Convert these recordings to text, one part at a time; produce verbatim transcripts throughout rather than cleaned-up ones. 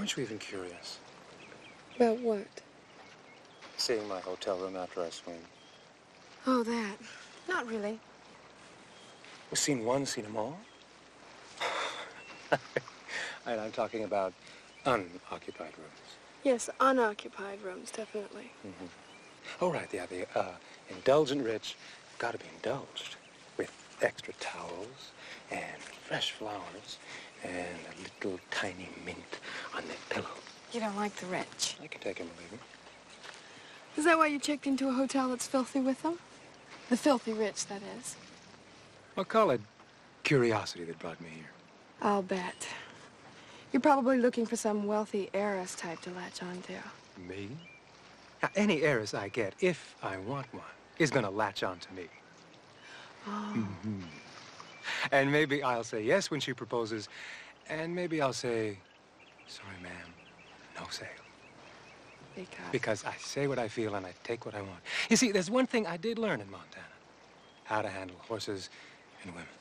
Weren't you even curious? About what? Seeing my hotel room after I swing. Oh, that. Not really. Well, scene one, seen them all? And I'm talking about unoccupied rooms. Yes, unoccupied rooms, definitely. Mm-hmm. Oh, right, yeah, the uh, indulgent rich gotta be indulged with extra towels and fresh flowers and a little tiny mint on their pillow. You don't like the rich? I can take him or leave him. Is that why you checked into a hotel that's filthy with them? The filthy rich, that is. I'll call it curiosity that brought me here. I'll bet. You're probably looking for some wealthy heiress type to latch onto. Me? Now, any heiress I get, if I want one, is gonna latch on to me. Oh. Mm-hmm. And maybe I'll say yes when she proposes, and maybe I'll say, sorry, ma'am, no sale. Because? Because I say what I feel and I take what I want. You see, there's one thing I did learn in Montana. How to handle horses and women.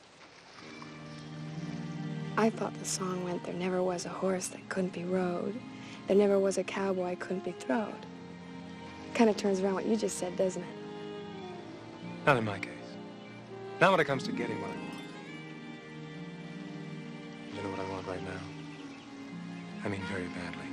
I thought the song went, there never was a horse that couldn't be rode. There never was a cowboy couldn't be throwed. Kind of turns around what you just said, doesn't it? Not in my case. Not when it comes to getting what I want. You know what I want right now? I mean very badly.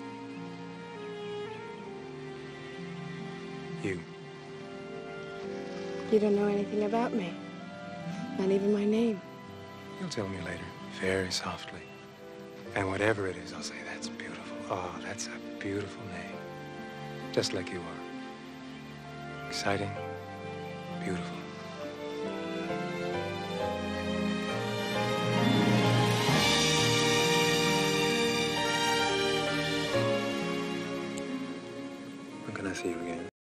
You. You don't know anything about me. Not even my name. You'll tell me later, very softly. And whatever it is, I'll say, that's beautiful. Oh, that's a beautiful name. Just like you are. Exciting, beautiful. When can I see you again?